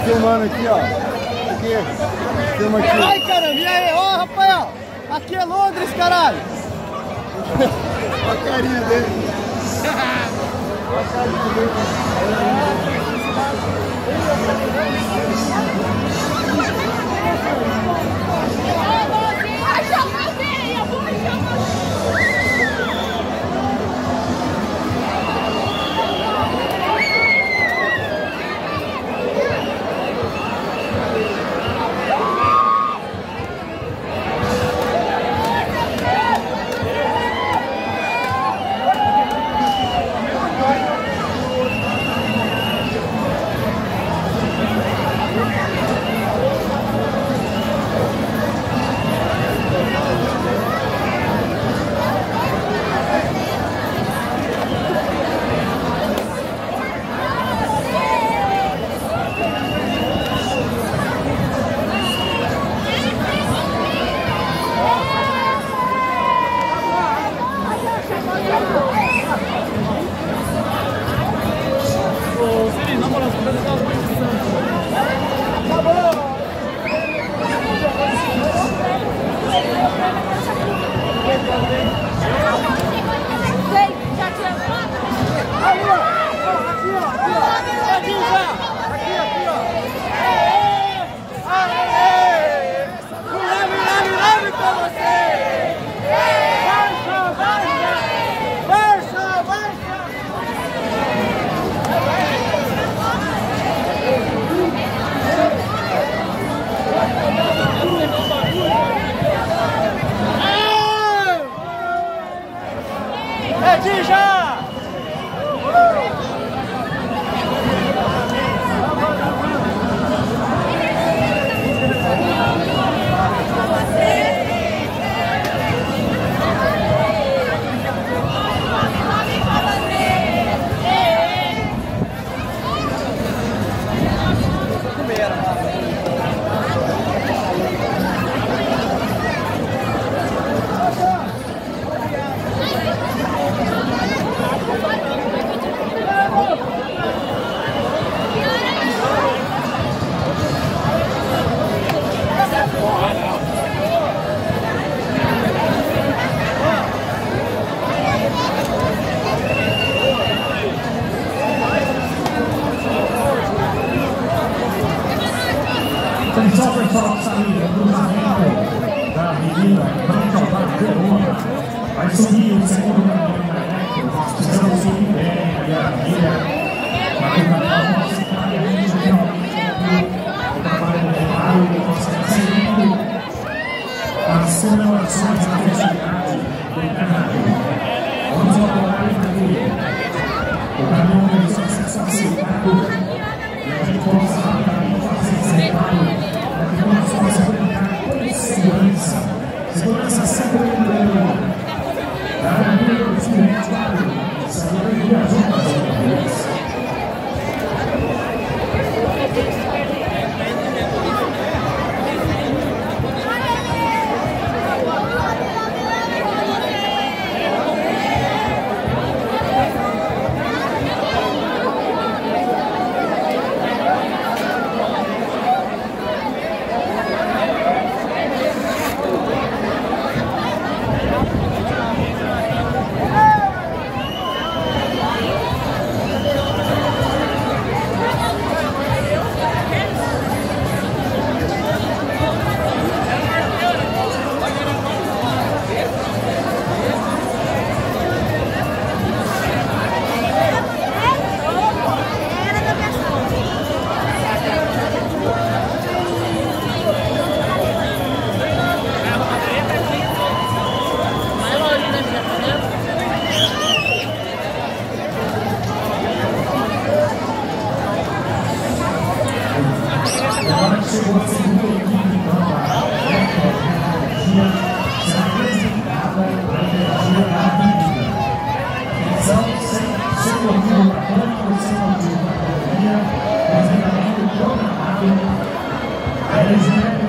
filmando aqui, ó. Aqui. Filma aqui. Ai, caramba, e aí? Ó, Rafael. Aqui é Londres, caralho. Olha a carinha dele. Olha a carinha dele. Só para sair do cruzamento da avenida Branca Verona, vai subir o segundo caminho, nós precisamos subir bem ali a avenida, para que nós realmente o trabalho do reparo consegue seguir as comemorações da festividade do Carnaval. Vamos elaborar aqui o caminhão de acesso aceitado e a gente possa rapidamente fazer esse reparo. Segurança sempre lembrando da avenida do Supermercado, saindo de Azul. Chegou a segunda equipe para energia será apresentada a energia da vida. Atenção, sem motivo para banco, sem motivo para economia, apresentamento programado, a energia